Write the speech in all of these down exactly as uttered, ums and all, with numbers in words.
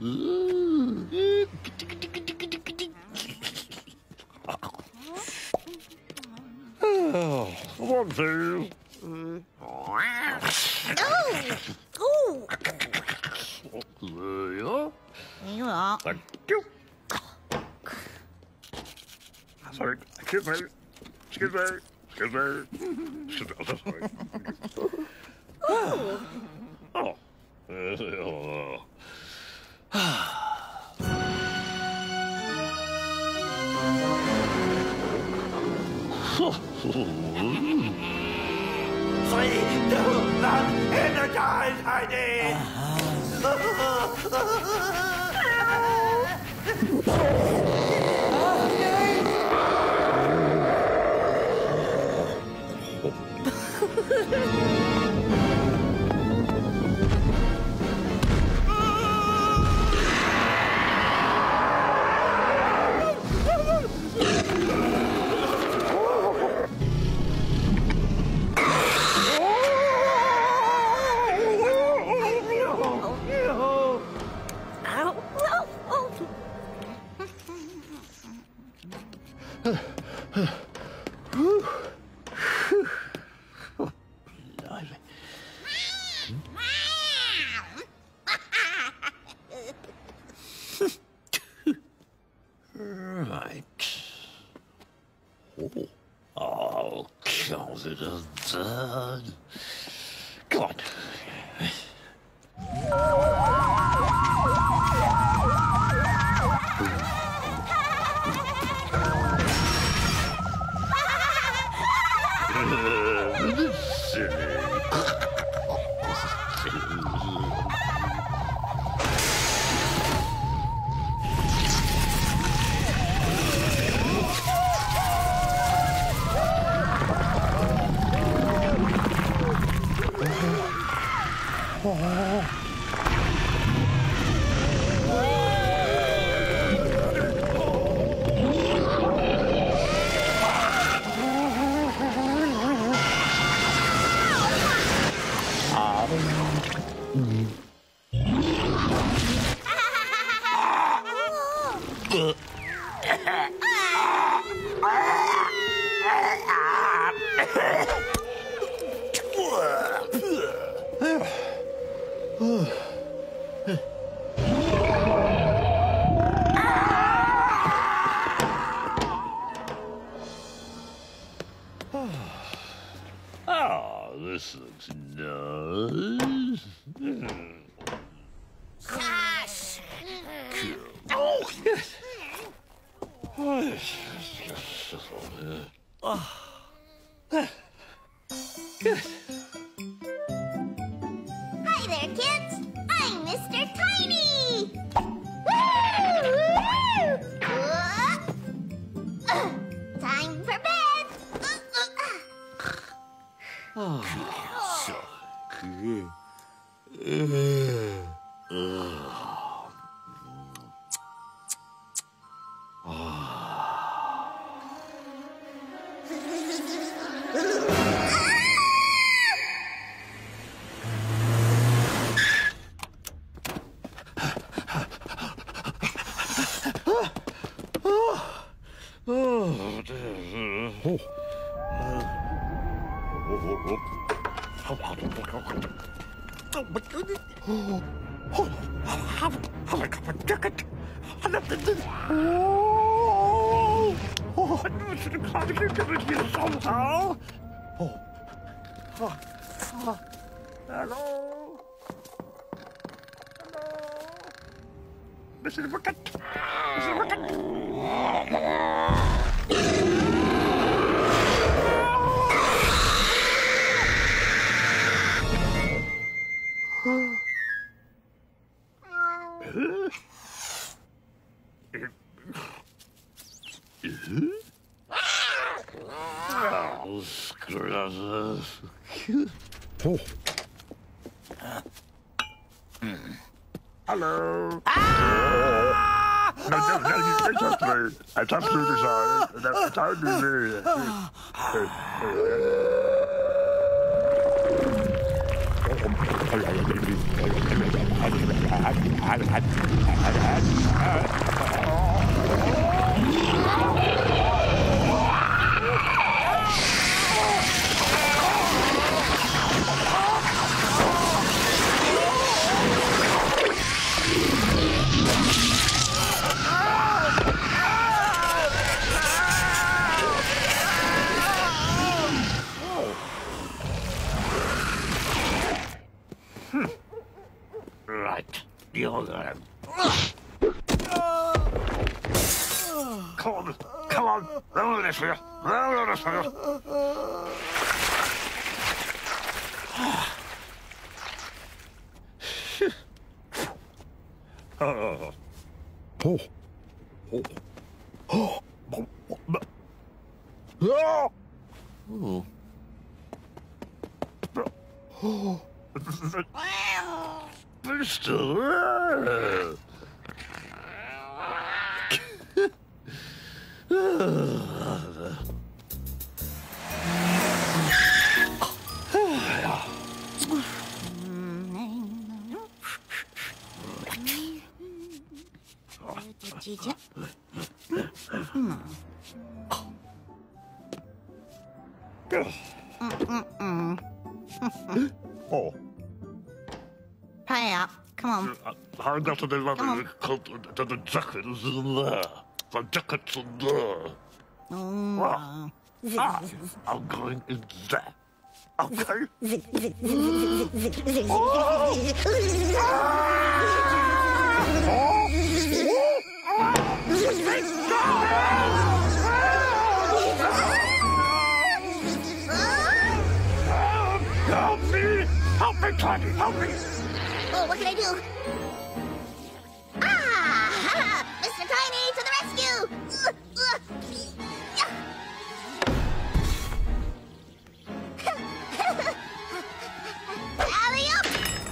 Oh, one, two. Oh! Oh! There you are. Yeah. Thank you. Sorry, excuse me. Excuse me. Excuse me. Excuse me. I'm so sorry. Oh! Oh. Uh, Three, two, one, energize, Heidi! Right. Oh, oh, count it as done. Come on. Ah, this looks nice. Gosh! Oh, yes. Oh, yes. Yes. Hi there, kids! I'm Mister Tiny! Uh, time for bed! Oh, so good. Somehow. Oh. Oh. Oh. Hello. Hello. Mister Bucket. Mister Bucket. Oh, scruzzers. Oh. Hello. Ah! No, no, no, you it's absolutely, it's absolutely sorry. No, it's only me. Come on, come on. I'll do this for you. I'll do this for you. Oh. Oh. Oh. Oh. Oh. Oh. Oh. Mister. Oh. Hurry up. Come on. How got to the level to the jacket is in there. The jacket's in there. Oh. Well, ah, I'm going in there. Okay. Help me! Help me, Tiny! Help me! Oh, what can I do? Ah! Mister Tiny, to the rescue! Uh, uh, yeah. Alley-oop!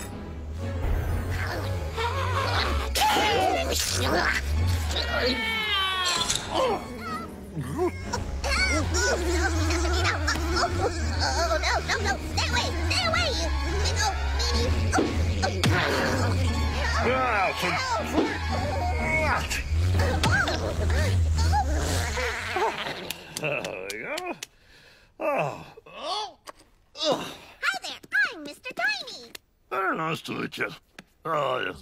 Oh, no, no, no! Stay away! Stay away, you big old meanie! There we go. Oh. Hi there, I'm Mister Tiny. Very nice to meet you. Oh, yes.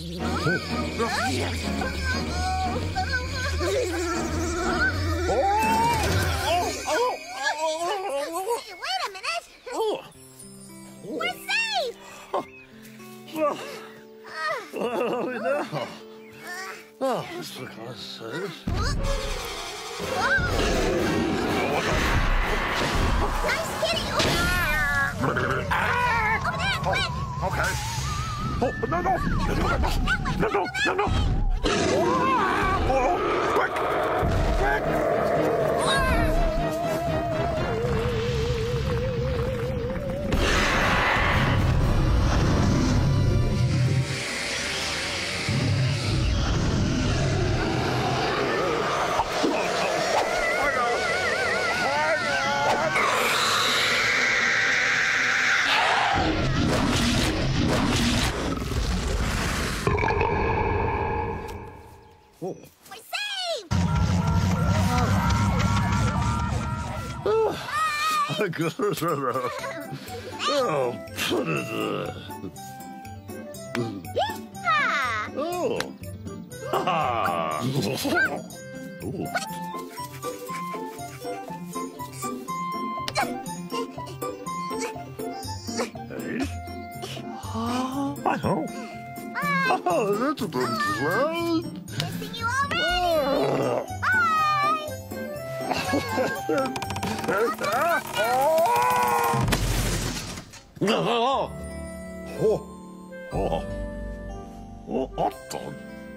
Wait a minute. Oh. We're safe. Well, well, we know. Oh, Mister Carson. Nice kitty. Over there, quick. Okay. Oh, no, no. No, no, no, no, no, no. Oh, quick. Quick. We're safe. I got it. Oh, put it there. Yeehaw. Oh. Ha ha. Oh. Hey. Oh. Oh, that's a good plan. Missing you already. Bye. Oh. Oh. Oh. Oh, Otto.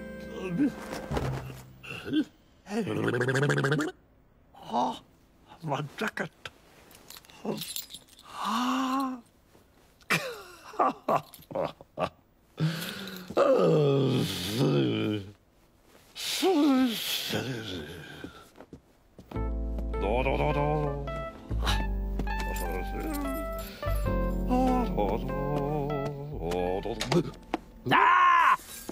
Oh, my jacket. Ah. No, no, no, no. Ah!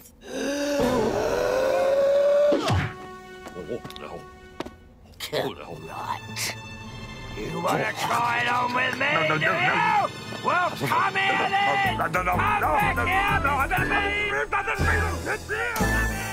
Oh, no. Oh, no. You wanna try it on with me, No, no, do no, you? no. Well, come here then! No, no, no, Come no, back no, here, no, Mister no, Bean! no, no, no, no, no, no, no, no, no,